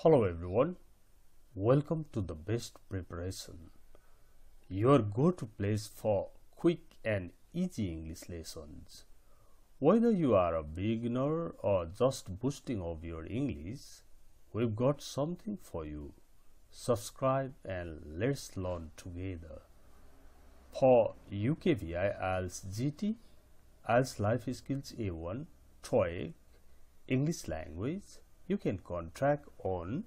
Hello everyone, welcome to the best preparation, your go-to place for quick and easy English lessons. Whether you are a beginner or just boosting of your English, we've got something for you. Subscribe and let's learn together. For UKVI IELTS GT, IELTS Life Skills A1, TOEIC, English Language, you can contact on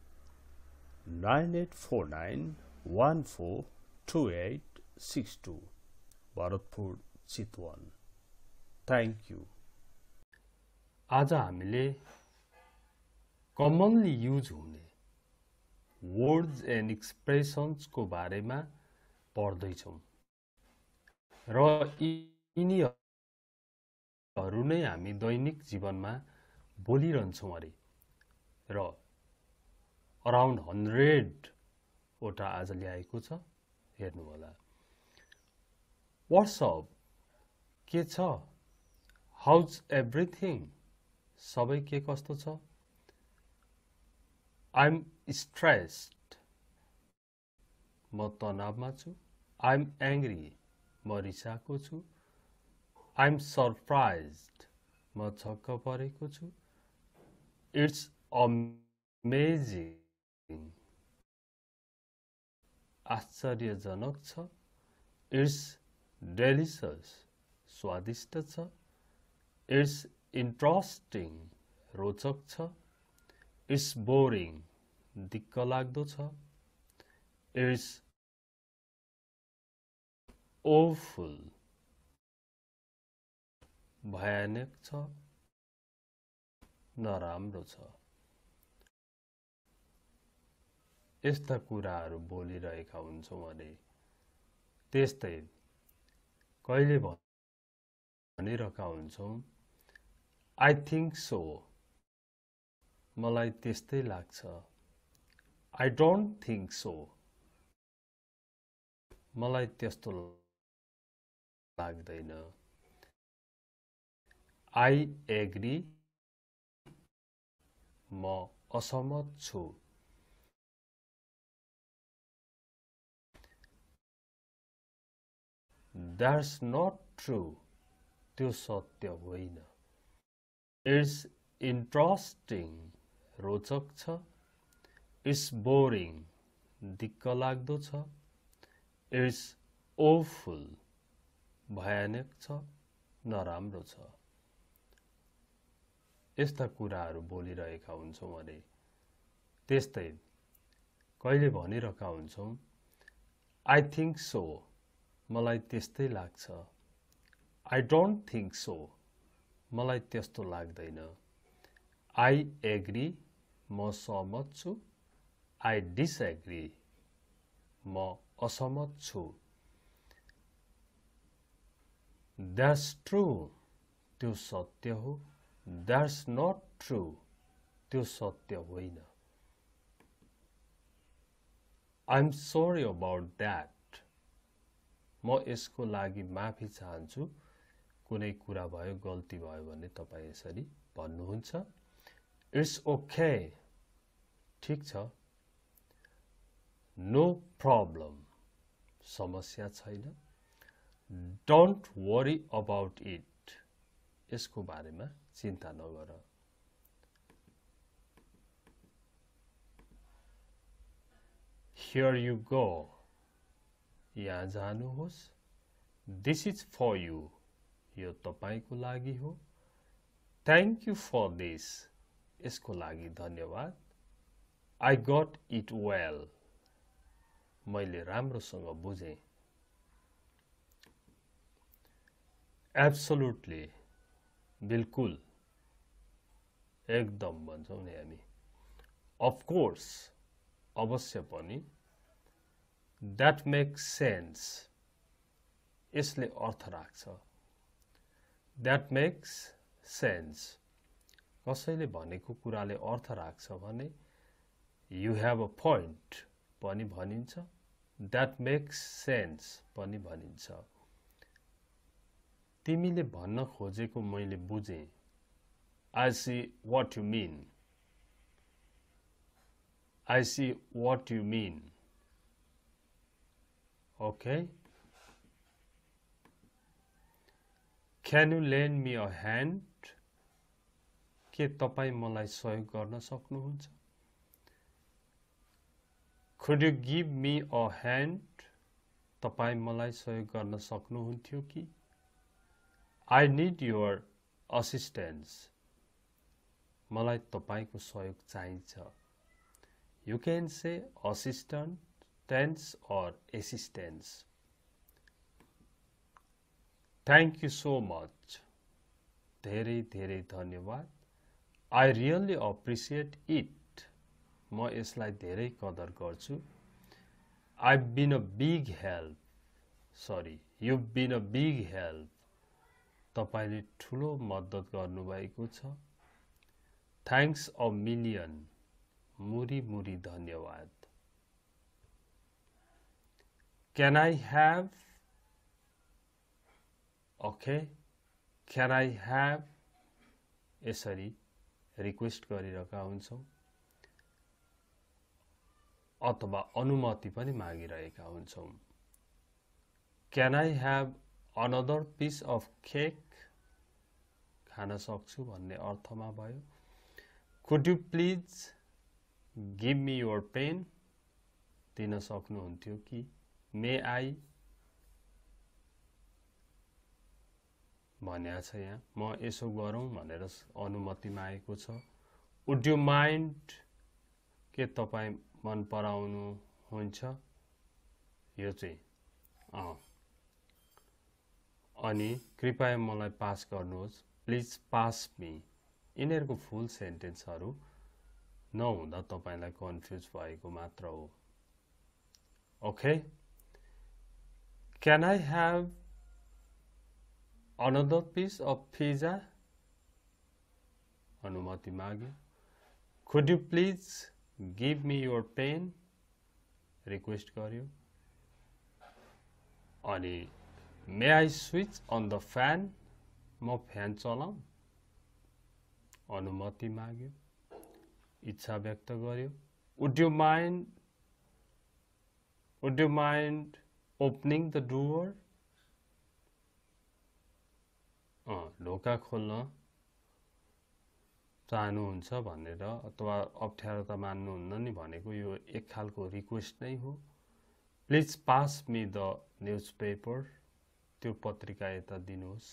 9849142862 Bharatpur Chitwan. Thank you. आज हामीले commonly use हुने words and expressions को बारेमा पढ्दैछौँ र यिनीहरू नै हामी दैनिक जीवनमा बोलिरहन्छौँ अरे र अराउन्ड 100 वटा आज ल्याएको छ हेर्नु होला व्हाट्सअप के छ हाउज एभ्रिथिङ सबै के कस्तो छ आई एम स्ट्रेस्ड म तनावमा छु आई एम एङ्ग्री म रिसाएको छु आई एम सरप्राइज्ड म छक्क परेको छु इट्स अमेजिङ आश्चर्यजनक छ इट्स डेलिसियस स्वादिष्ट छ इट्स इन्ट्रेस्टिङ रोचक छ इट्स बोरिङ दिक्क लाग्दो छ इट्स ओफुल भयानक छ नराम्रो छ यस्ता कुराहरू बोलिरहेका हुन्छौँ भने त्यस्तै कहिले भनिरहेका हुन्छौँ आई थिंक सो मलाई त्यस्तै लाग्छ आई डोन्ट थिंक सो मलाई त्यस्तो लाग्दैन आई एग्री म असहमत छु That's not true. त्यो सत्य होइन It's interesting. रोचक छ It's boring. दिक्क लाग्दो छ It's awful. भयानक छ नराम्रो छ यस्ता कुराहरू बोलिरहेका हुन्छौँ भने त्यस्तै कहिले भनिरहेका हुन्छौँ आई थिंक सो मलाई त्यस्तै लाग्छ आई डोन्ट थिंक सो मलाई त्यस्तो लाग्दैन आई एग्री म सहमत छु आई डिसएग्री म असहमत छु द्याट्स ट्रू त्यो सत्य हो द्याट्स नट ट्रू त्यो सत्य होइन I am sorry about that म यसको लागि माफी चाहन्छु कुनै कुरा भयो गल्ती भयो भने तपाईं यसरी भन्नुहुन्छ इट्स ओके ठीक छ नो प्रब्लम समस्या छैन डोन्ट वरी अबाउट इट यसको बारेमा चिन्ता नगर हियर यु गो यहाँ जानुहोस् दिस इज फर यु यो तपाईको लागि हो थ्याङ्क यू फर दिस यसको लागि धन्यवाद आई गट इट वेल मैले राम्रोसँग बुझेँ एब्सोल्युटली बिल्कुल एकदम भन्छौँ नि हामी अफ कोर्स अवश्य पनि That makes sense. यसले अर्थ राख्छ That makes sense. कसैले भनेको कुराले अर्थ राख्छ भने You have a point पनि भनिन्छ That makes sense पनि भनिन्छ तिमीले भन्न खोजेको मैले बुझेँ I see what you mean. I see what you mean. Okay. Can you lend me a hand? के तपाई मलाई सहयोग गर्न सक्नुहुन्छ? Could you give me a hand? तपाई मलाई सहयोग गर्न सक्नुहुन्थ्यो कि? I need your assistance. मलाई तपाईको सहयोग चाहिन्छ. You can say assistance or assistance. Thank you so much. धेरै धेरै धन्यवाद. I really appreciate it. म यसलाई धेरै कदर गर्छु. I've been a big help. Sorry, you've been a big help. तपाईले ठुलो मद्दत गर्नुभएको छ. Thanks a million. मुरी मुरी धन्यवाद. Can I have? Okay. Can I have? यसरी रिक्वेस्ट गरिरहेका हुन्छौं अथवा अनुमति पनि मागिरहेका हुन्छौं. Can I have another piece of cake? खान सक्छु भन्ने अर्थमा भयो. Could you please give me your pen? दिन सक्नुहुन्थ्यो कि? May I? भन्या छ यहाँ. म यसो गरौँ भनेर अनुमति मागेको छ. Would you mind? के तपाई मन पराउनु हुन्छ? यो चाहिँ अनि कृपया मलाई पास गर्नुहोस्. Please pass me. यिनीहरुको फुल सेन्टेन्सहरु नहुँदा तपाईलाई कन्फ्युज भएको मात्र हो. Okay? Can I have another piece of pizza? अनुमति माग्यो. Could you please give me your pen? Request गर्यो. अनि May I switch on the fan? म फ्यान चलाऊं? अनुमति माग्यो. इच्छा व्यक्त गर्यो. Would you mind opening the door? ढोका खोल्न चाहनुहुन्छ भनेर अथवा अप्ठ्यारो त मान्नुहुन्न नि भनेको यो एक खालको रिक्वेस्ट नै हो. Please pass me the newspaper. त्यो पत्रिका यता दिनुहोस्.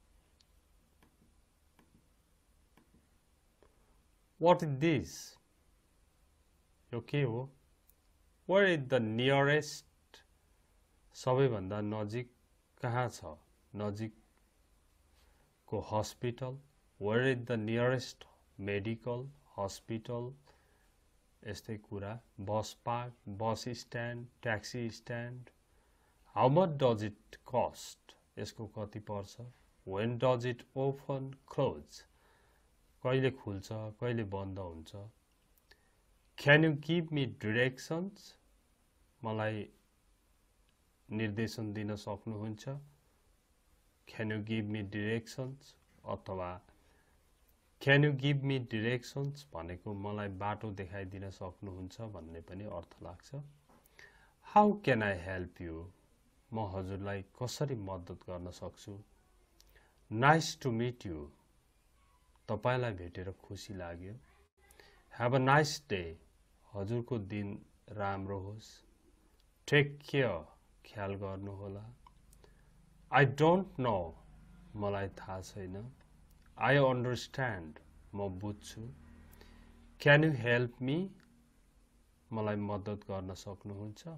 What is this? यो के हो? Where is the nearest? सबैभन्दा नजिक कहाँ छ? नजिक को hospital. Where is the nearest medical hospital? यस्तै कुरा. Bus park, bus stand, taxi stand. How much does it cost? यसको कति पर्छ? When does it open, close? कहिले खुल्छ, कहिले बन्द हुन्छ? Can you give me directions? मलाई निर्देशन दिन सक्नुहुन्छ? Can you give me directions? अथवा Can you give me directions भनेको मलाई बाटो देखाइदिन सक्नुहुन्छ भन्ने पनि अर्थ लाग्छ. How can I help you? म हजुरलाई कसरी मद्दत गर्न सक्छु? Nice to meet you. तपाईलाई भेटेर खुसी लाग्यो. Have a nice day. हजुरको दिन राम्रो होस्. Take care. ख्याल गर्नु होला. I don't know. मलाई थाहा छैन. I understand. म बुझ्छु. Can you help me? मलाई मद्दत गर्न सक्नुहुन्छ?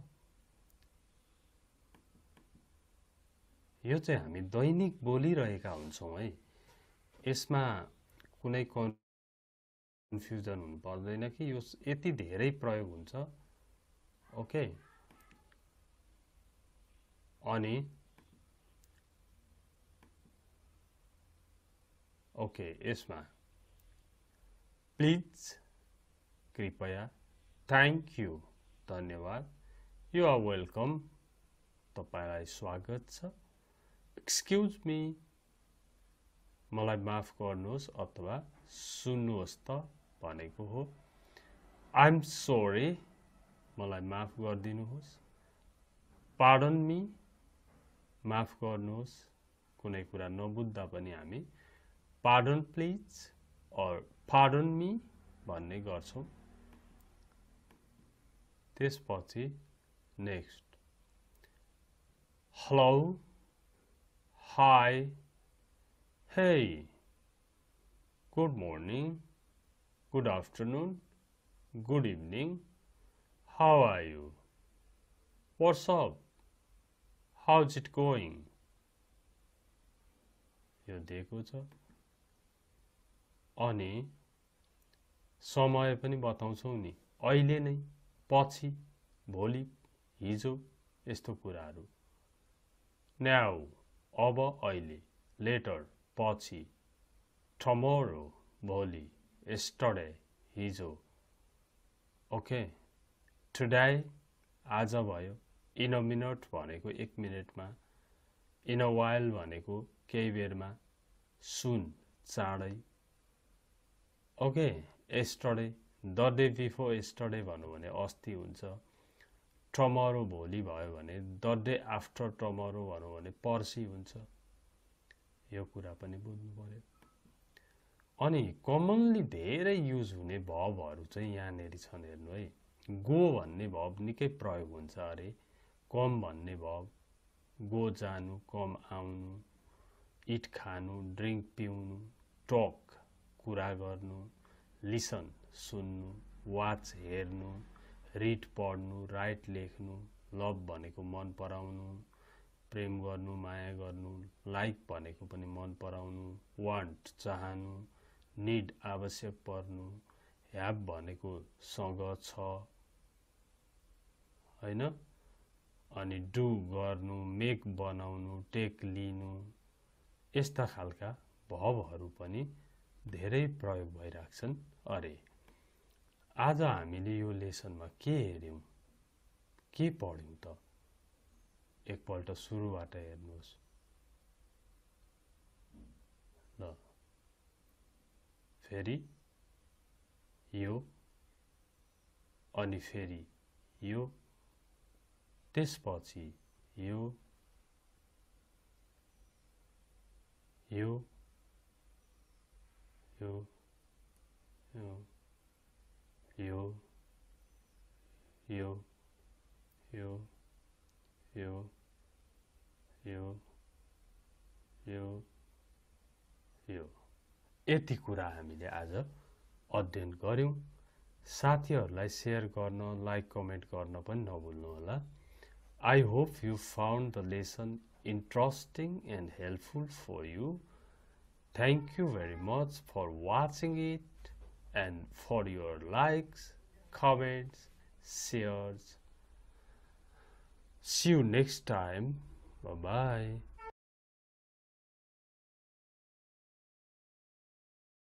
यो चाहिँ हामी दैनिक बोलिरहेका हुन्छौं है. यसमा कुनै कन्फ्युजन हुनु पर्दैन कि यो यति धेरै प्रयोग हुन्छ. ओके. अनि ओके यसमा प्लिज कृपया, थ्यांक यू धन्यवाद, यू आर वेलकम तपाईलाई स्वागत छ, एक्सक्यूज मी मलाई माफ गर्नुहोस् अथवा सुन्नुहोस् त भनेको हो. I'm sorry, मलाई माफ गरिदिनुहोस्. Pardon me, माफ गर्नुहोस्. कुनै कुरा नबुझ्दा पनि हामी pardon please or pardon me भन्ने गर्छौं. त्यसपछि next. Hello, hi, hey, good morning, good afternoon, good evening, how are you, what's up, how's it going? यो दिएको छ. अनि समय पनि बताउँछौं नि. अहिले नै, पछि, भोलि, हिजो यस्तो कुराहरू. Now, अब अहिले, later, पछि, tomorrow, भोलि, yesterday, हिजो. Okay, today, आज भयो. In a minute भनेको 1 मिनेटमा. In a while भनेको केही बेरमा. Soon, चाँडै. Okay, yesterday, the day before yesterday भन्नु भने अस्ति हुन्छ. Tomorrow भोलि भयो भने the day after tomorrow भन्नु भने पर्सि हुन्छ. यो कुरा पनि बुझ्नु पर्यो. अनि कमनली धेरै युज हुने भर्बहरू चाहिँ यहाँनेरि छन् हेर्नु है. गो भन्ने भर्ब निकै प्रयोग हुन्छ अरे. कम भन्ने भर्ब, गो जानु, कम आउनु, इट खानु, ड्रिंक पिउनु, टक कुरा गर्नु, लिसन सुन्नु, वाच हेर्नु, रिड पढ्नु, राइट लेख्नु, लभ भनेको मन पराउनु, प्रेम गर्नु, माया गर्नु, लाइक भनेको पनि मन पराउनु, वान्ट चाहनु, नीड आवश्यक पर्नु, ह्याभ भनेको सँग छ हैन. अनि डु गर्नु, मेक बनाउनु, टेक लिनु, यस्ता खालका भर्बहरू पनि धेरै प्रयोग भइराख्छन् अरे. आज हामीले यो लेसनमा के हेर्यौं, के पढ्यौं त? एकपल्ट सुरुबाट हेर्नुहोस्. ल फेरि यो अनि फेरि यो, त्यसपछि यो यो यो यो यो यो यो यो यो यो यो यति कुरा हामीले आज अध्ययन गर्यौं. साथीहरूलाई शेयर गर्न, लाइक, कमेन्ट गर्न पनि नभुल्नु होला. I hope you found the lesson interesting and helpful for you. Thank you very much for watching it and for your likes, comments, shares. See you next time. Bye-bye.